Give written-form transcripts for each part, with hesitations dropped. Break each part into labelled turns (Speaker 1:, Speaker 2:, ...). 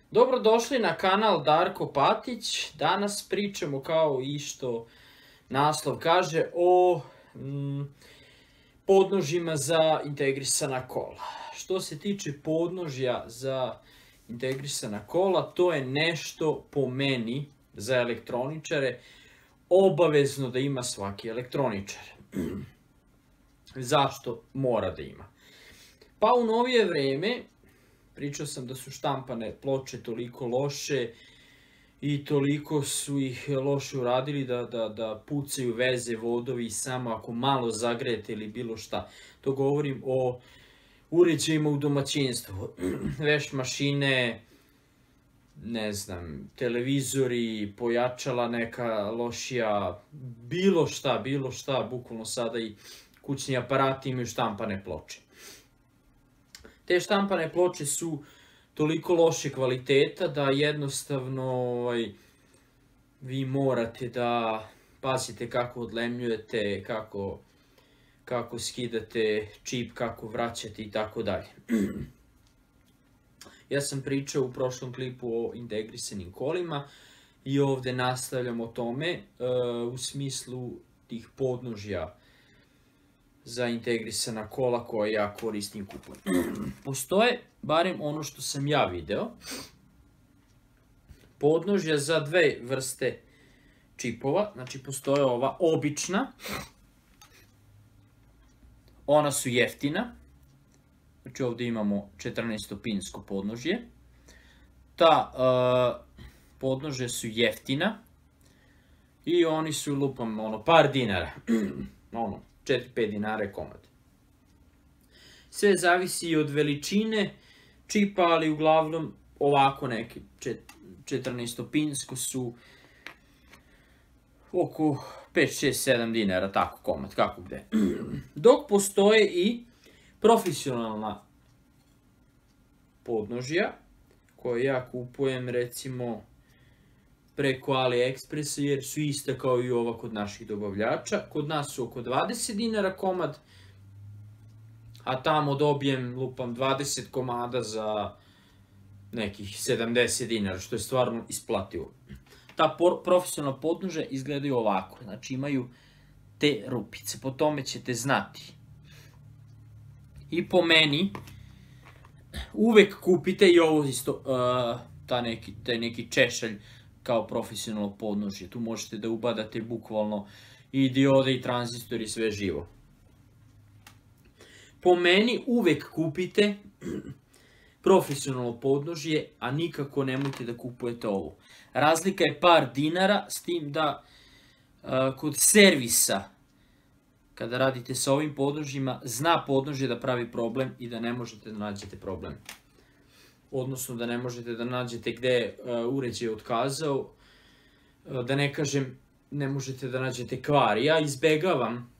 Speaker 1: Dobrodošli na kanal Darko Patić. Danas pričamo, kao i što naslov kaže, o podnožjima za integrisana kola. Što se tiče podnožja za integrisana kola, to je nešto po meni za elektroničare obavezno da ima svaki elektroničar. Zašto mora da ima? Pa u novije vreme pričao sam da su štampane ploče toliko loše i toliko su ih loše uradili da pucaju veze, vodovi samo ako malo zagrejete ili bilo šta. To govorim o uređajima u domaćinstvu. Veš mašine, ne znam, televizori, pojačala neka lošija, bilo šta, bukvalno sada i kućni aparati imaju štampane ploče. Te štampane ploče su toliko loše kvaliteta da jednostavno vi morate da pazite kako odlemljujete, kako skidate čip, kako vraćate i tako dalje. Ja sam pričao u prošlom klipu o integrisanim kolima i ovde nastavljam o tome u smislu tih podnožja za integrisana kola koje ja koristim i kupujem. Postoje, barem ono što sam ja video, podnožja za dve vrste čipova. Znači, postoje ova obična, ona su jeftina. Znači, ovde imamo 14-pinsko podnožje. Ta podnožja su jeftina i oni su, lupam, par dinara. 4-5 dinara je komad. Sve zavisi od veličine čipa, ali uglavnom ovako neki 14-pinsko su oko 5-6-7 dinara, tako komad, kako gde. Dok postoje i profesionalna podnožja, koje ja kupujem recimo preko AliExpressa, jer su ista kao i ova kod naših dobavljača. Kod nas su oko 20 dinara komad, a tamo dobijem, 20 komada za nekih 70 dinara, što je stvarno isplativo. Ta profesionalna podnožja izgledaju ovako, znači imaju te rupice, po tome ćete znati. I po meni, uvek kupite i ovo isto, taj neki češalj, kao profesionalno podnožje. Tu možete da ubadate bukvalno i diode i tranzistor i sve živo. Po meni uvek kupite profesionalno podnožje, a nikako nemojte da kupujete ovo. Razlika je par dinara, s tim da kod servisa, kada radite sa ovim podnožjima, zna podnožje da pravi problem i da ne možete da nađete problem. Odnosno da ne možete da nađete gde je uređaj otkazao, da ne kažem ne možete da nađete kvar. Ja izbegavam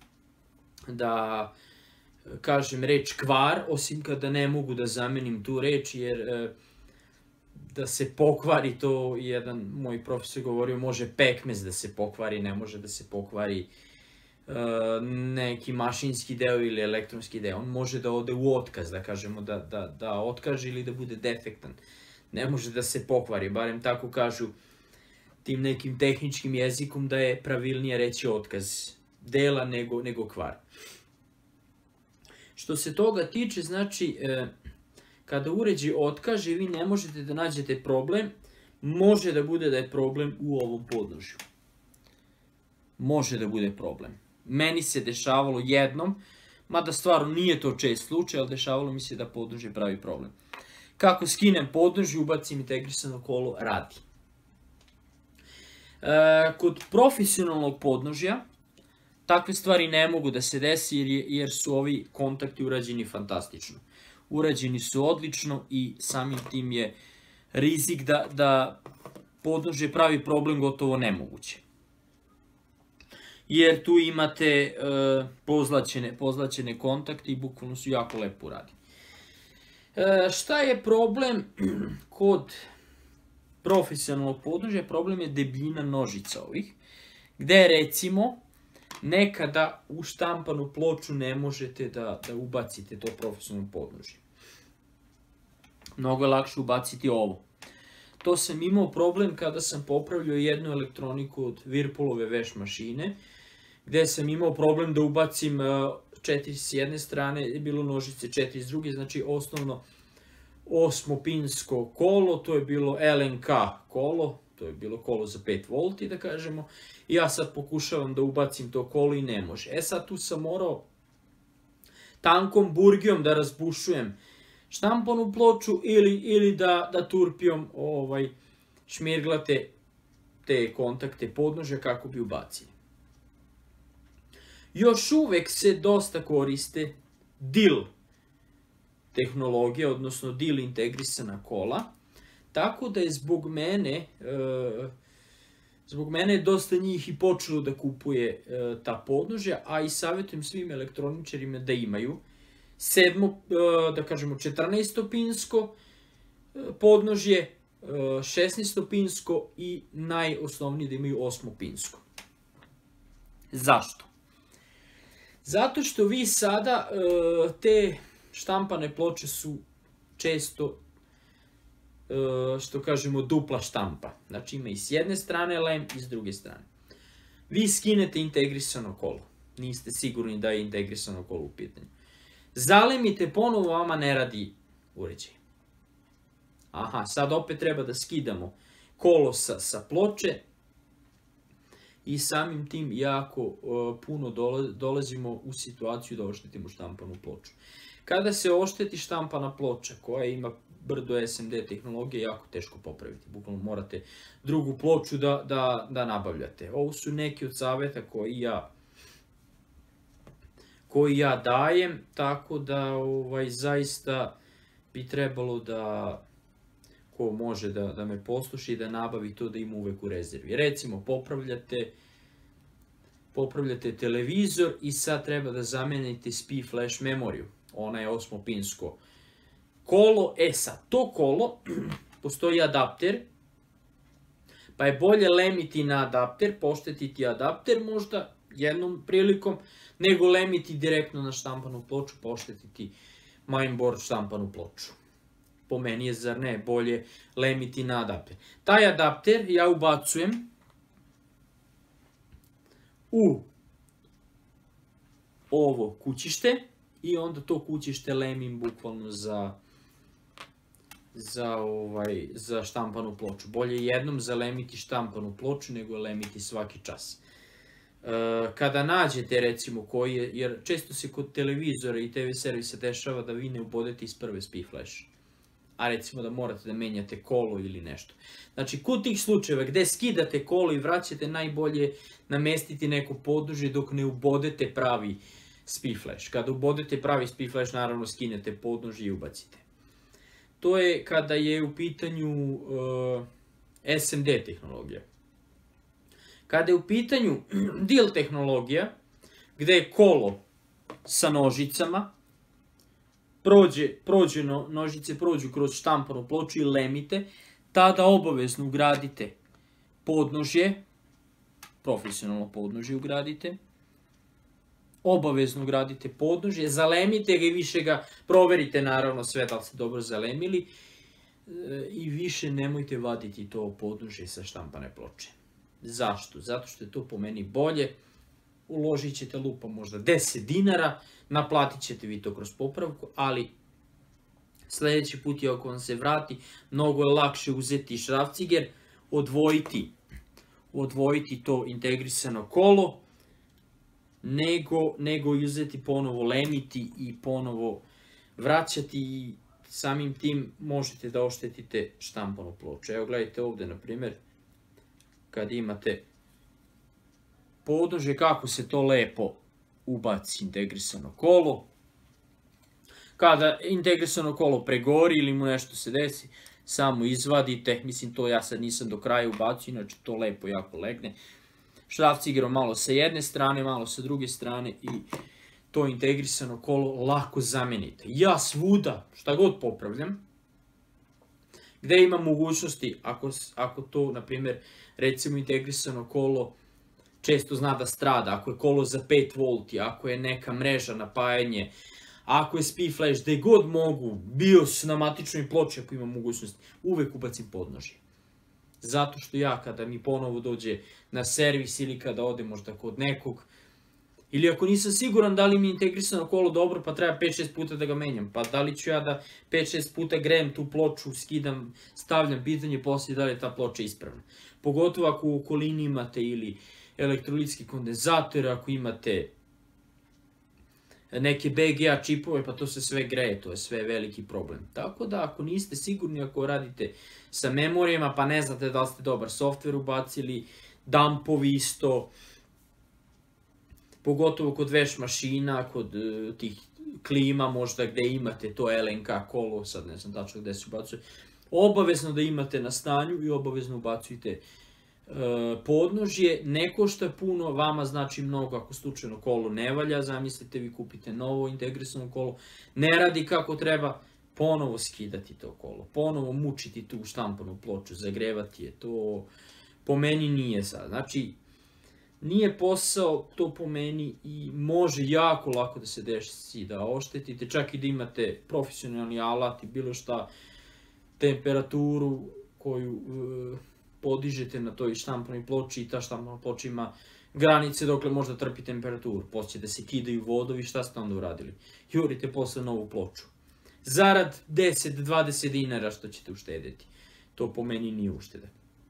Speaker 1: da kažem reč kvar, osim kada ne mogu da zamenim tu reč, jer da se pokvari, to jedan moj profesor govorio, može pekmez da se pokvari, ne može da se pokvari neki mašinski deo ili elektronski deo. On može da ode u otkaz, da kažemo, da otkaže ili da bude defektan. Ne može da se pokvari, barem tako kažu tim nekim tehničkim jezikom, da je pravilnije reći otkaz dela nego kvar. Što se toga tiče, znači, kada uređaj otkaže, vi ne možete da nađete problem, može da bude da je problem u ovom podnožju. Može da bude problem. Meni se dešavalo jednom, mada stvarno nije to čest slučaj, ali dešavalo mi se da podnožje pravi problem. Kako skinem podnožje, ubacim integrisano kolo, radi. Kod profesionalnog podnožja takve stvari ne mogu da se desi jer su ovi kontakti urađeni fantastično. Urađeni su odlično i samim tim je rizik da podnožje pravi problem gotovo nemoguće. Jer tu imate pozlaćene kontakte i bukvalno su jako lepo uradili. Šta je problem kod profesionalnog podnožja? Problem je debljina nožica ovih, gde recimo nekada u štampanu ploču ne možete da ubacite to profesionalno podnožje. Mnogo je lakše ubaciti ovo. to sam imao problem kada sam popravljao jednu elektroniku od Whirlpoolove veš mašine, gde sam imao problem da ubacim 4 s jedne strane, je bilo nožice 4 s druge, znači osnovno 8-pinsko kolo, to je bilo LNK kolo, to je bilo kolo za 5 volti, da kažemo, i ja sad pokušavam da ubacim to kolo i ne može. E sad tu sam morao tankom burgijom da razbušujem štampanu ploču ili da turpijom šmirglate te kontakte podnožja kako bi ubacili. Još uvek se dosta koriste DIL tehnologija, odnosno DIL integrisana kola, tako da je zbog mene dosta njih i počelo da kupuje ta podnožja, a i savjetujem svim elektroničarima da imaju 14-pinsko podnožje, 16-pinsko i najosnovnije da imaju 8-pinsko. Zašto? Zato što vi sada te štampane ploče su često, što kažemo, dupla štampa. Znači ima i s jedne strane lem i s druge strane. Vi skinete integrisano kolo. Niste sigurni da je integrisano kolo u pitanju. Zalemite ponovo, vama ne radi uređaj. Aha, sad opet treba da skidamo kolo sa ploče i samim tim jako puno dolazimo u situaciju da oštetimo štampanu ploču. Kada se ošteti štampana ploča koja ima brdo SMD tehnologije, jako teško popraviti. Bukvalno morate drugu ploču da nabavljate. Ovo su neki od savjeta koji ja dajem, tako da zaista bi trebalo da ko može da me posluša i da nabavi to da ima uvek u rezervi. Recimo, popravljate televizor i sad treba da zamenite SPI flash memoriju. Ona je 8-pinsko kolo. E sad, to kolo, postoji adapter, pa je bolje lemiti na adapter, poštetiti adapter možda jednom prilikom, nego lemiti direktno na štampanu ploču, poštetiti mainboard štampanu ploču. Po meni je, zar ne, bolje lemiti na adapter. Taj adapter ja ubacujem u ovo kućište i onda to kućište lemim bukvalno za štampanu ploču. Bolje jednom zalemiti štampanu ploču nego lemiti svaki čas. Kada nađete, recimo, jer često se kod televizora i TV servisa dešava da vi ne ubodete iz prve SPI flash, a recimo da morate da menjate kolo ili nešto. Znači, kod tih slučajeva gde skidate kolo i vraćate, najbolje namestiti neko podnožje dok ne ubodete pravi SPI flash. Kada ubodete pravi SPI flash, naravno skinete podnožje i ubacite. To je kada je u pitanju SMD tehnologija. Kada je u pitanju DIL tehnologija, gde je kolo sa nožicama, nožice prođu kroz štampanu ploču i lemite, tada obavezno ugradite podnožje, profesionalno podnožje ugradite, obavezno ugradite podnožje, zalemite ga i više ga proverite, naravno, sve da li ste dobro zalemili i više nemojte vaditi to podnožje sa štampane ploče. Zašto? Zato što je to po meni bolje, uložit ćete lupa možda 10 dinara, naplatit ćete vi to kroz popravku, ali sljedeći put je ako vam se vrati, mnogo je lakše uzeti šrafciger, odvojiti to integrisano kolo, nego uzeti ponovo lemiti i ponovo vraćati i samim tim možete da oštetite štampanu ploču. Evo gledajte ovdje, na primjer, kad imate podnožje, kako se to lepo ubaci integrisano kolo. Kada integrisano kolo pregori ili mu nešto se desi, samo izvadite. Mislim, to ja sad nisam do kraja ubacio, inače to lepo jako legne. Šrafcigerom malo sa jedne strane, malo sa druge strane i to integrisano kolo lako zamenite. Ja svuda, šta god popravljam, gde ima mogućnosti, ako to, na primjer, recimo integrisano kolo često zna da strada, ako je kolo za 5 volti, ako je neka mreža napajanje, ako je SPI flash, gde god mogu, BIOS na matičnoj ploči ako ima mogućnost, uvek ubacim podnožje. zato što ja kada mi ponovo dođe na servis ili kada ode možda kod nekog, ili ako nisam siguran da li mi je integrisano kolo dobro, pa treba 5-6 puta da ga menjam. Pa da li ću ja da 5-6 puta grejem tu ploču, skidam, stavljam, pitanje poslije da li je ta ploča ispravna. Pogotovo ako u okolini imate ili elektrolitski kondenzator, ako imate neke BGA čipove, pa to se sve greje, to je sve veliki problem. Tako da ako niste sigurni, ako radite sa memorijama, pa ne znate da li ste dobar softver ubacili, dumpovi isto, pogotovo kod veš mašina, kod tih klima možda gde imate to LNK kolo, sad ne znam tačno gde se ubacuje, obavezno da imate na stanju i obavezno ubacujte podnožje. Ne košta puno, vama znači mnogo ako slučajno kolo ne valja, zamislite vi kupite novo integrisano kolo, ne radi kako treba, ponovo skidati to kolo, ponovo mučiti tu štampanu ploču, zagrevati je, to po meni nije sad, znači nije posao to po meni i može jako lako da se desi da oštetite, čak i da imate profesionalni alat i bilo šta, temperaturu koju podižete na toj štampanoj ploči i ta štampana ploča ima granice dokle možda trpi temperaturu. Poslije će da se kidaju vodovi, šta ste onda uradili? Jurite posle novu ploču. Zarad 10-20 dinara što ćete uštedeti. To po meni nije ušteda.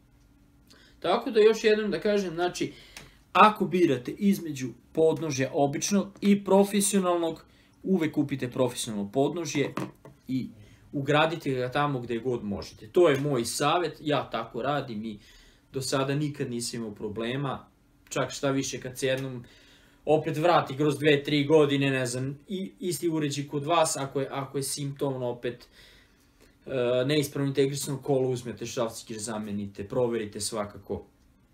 Speaker 1: Tako da još jednom da kažem, znači, ako birate između podnožja običnog i profesionalnog, uvek kupite profesionalno podnožje i ugradite ga tamo gde god možete. To je moj savjet, ja tako radim i do sada nikad nisam imao problema. Čak šta više kad se jednom opet vrati kroz 2-3 godine, ne znam, isti uređaj kod vas, ako je simptomno opet neispravno integrisano kolo, uzmete šrafciger, zamenite, proverite svakako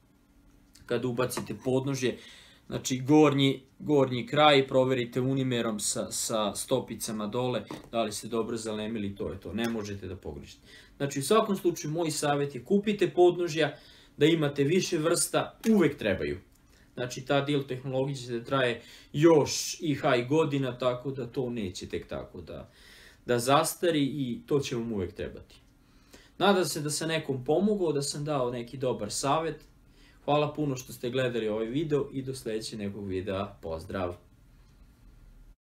Speaker 1: kada ubacite podnožje. Znači gornji kraj proverite unimerom sa stopicama dole, da li ste dobro zalemili, to je to, ne možete da pogrešite. Znači u svakom slučaju moj savjet je kupite podnožja, da imate više vrsta, uvek trebaju. Znači ta deal tehnologija će da traje još i godina, tako da to neće tek tako da zastari i to će vam uvek trebati. Nadam se da sam nekom pomogao, da sam dao neki dobar savjet. Hvala puno što ste gledali ovaj video i do sljedećeg nekog videa. Pozdrav!